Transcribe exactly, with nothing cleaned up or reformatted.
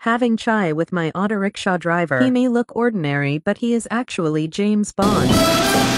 having chai with my auto-rickshaw driver. He may look ordinary, but he is actually James Bond.